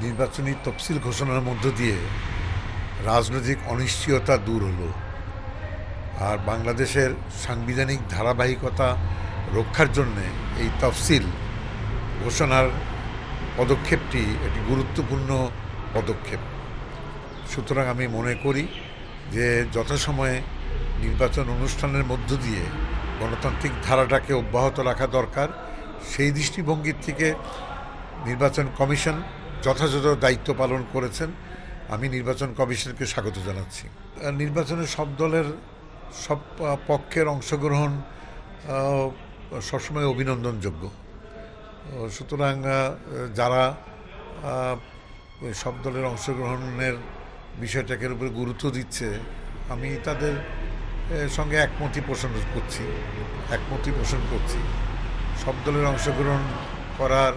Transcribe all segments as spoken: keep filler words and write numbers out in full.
নির্বাচনী তফসিল ঘোষণার মধ্য দিয়ে রাজনৈতিক অনিশ্চয়তা দূর হলো, আর বাংলাদেশের সাংবিধানিক ধারাবাহিকতা রক্ষার জন্যে এই তফসিল ঘোষণার পদক্ষেপটি একটি গুরুত্বপূর্ণ পদক্ষেপ। সুতরাং আমি মনে করি যে যথাসময়ে নির্বাচন অনুষ্ঠানের মধ্য দিয়ে গণতান্ত্রিক ধারাটাকে অব্যাহত রাখা দরকার। সেই দৃষ্টিভঙ্গির থেকে নির্বাচন কমিশন যথাযথ দায়িত্ব পালন করেছেন। আমি নির্বাচন কমিশনকে স্বাগত জানাচ্ছি। নির্বাচনে সব দলের সব পক্ষের অংশগ্রহণ সবসময় অভিনন্দনযোগ্য। সুতরাং যারা সব দলের অংশগ্রহণের বিষয়টাকে উপরে গুরুত্ব দিচ্ছে, আমি তাদের সঙ্গে একমতই পোষণ করছি একমতই পোষণ করছি সব দলের অংশগ্রহণ করার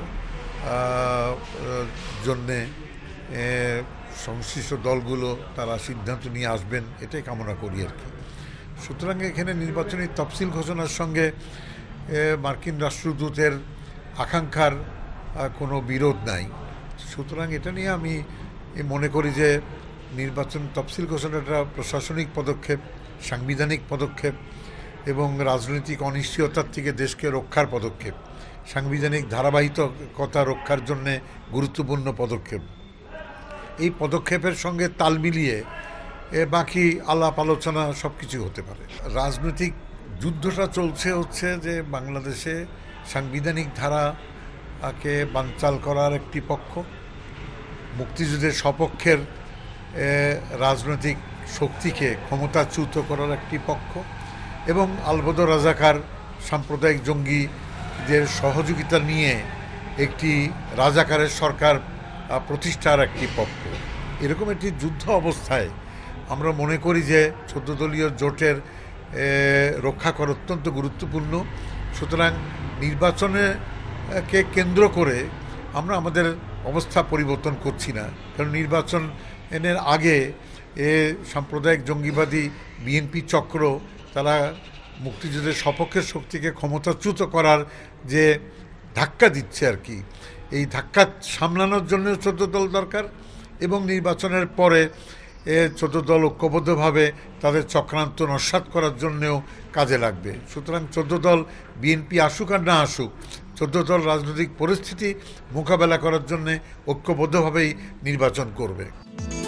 জন্যে সংশ্লিষ্ট দলগুলো তারা সিদ্ধান্ত নিয়ে আসবেন, এটাই কামনা করি আর কি। সুতরাং এখানে নির্বাচনী তফসিল ঘোষণার সঙ্গে মার্কিন রাষ্ট্রদূতের আকাঙ্ক্ষার কোনো বিরোধ নাই। সুতরাং এটা নিয়ে আমি মনে করি যে নির্বাচন তফসিল ঘোষণাটা প্রশাসনিক পদক্ষেপ, সাংবিধানিক পদক্ষেপ এবং রাজনৈতিক অনিশ্চয়তার থেকে দেশকে রক্ষার পদক্ষেপ, সাংবিধানিক ধারাবাহিকতা রক্ষার জন্যে গুরুত্বপূর্ণ পদক্ষেপ। এই পদক্ষেপের সঙ্গে তাল মিলিয়ে বাকি আলাপ আলোচনা সব কিছু হতে পারে। রাজনৈতিক যুদ্ধটা চলছে হচ্ছে যে বাংলাদেশে সাংবিধানিক ধারাকে বানচাল করার একটি পক্ষ, মুক্তিযুদ্ধের সপক্ষের রাজনৈতিক শক্তিকে ক্ষমতাচ্যুত করার একটি পক্ষ এবং আলবদর রাজাকার সাম্প্রদায়িক জঙ্গিদের সহযোগিতা নিয়ে একটি রাজাকারের সরকার প্রতিষ্ঠার একটি পক্ষ। এরকম একটি যুদ্ধ অবস্থায় আমরা মনে করি যে চোদ্দ দলীয় জোটের রক্ষা করা অত্যন্ত গুরুত্বপূর্ণ। সুতরাং নির্বাচনকে কেন্দ্র করে আমরা আমাদের অবস্থা পরিবর্তন করছি না, কারণ নির্বাচনের আগে এ সাম্প্রদায়িক জঙ্গিবাদী বিএনপি চক্র তারা মুক্তিযুদ্ধের সপক্ষের শক্তিকে ক্ষমতাচ্যুত করার যে ধাক্কা দিচ্ছে আর কি, এই ধাক্কা সামলানোর জন্য চোদ্দ দল দরকার এবং নির্বাচনের পরে এ চোদ্দ দল ঐক্যবদ্ধভাবে তাদের চক্রান্ত নস্যাৎ করার জন্যেও কাজে লাগবে। সুতরাং চোদ্দ দল বিএনপি আসুক আর না আসুক, চোদ্দ দল রাজনৈতিক পরিস্থিতি মোকাবেলা করার জন্যে ঐক্যবদ্ধভাবেই নির্বাচন করবে।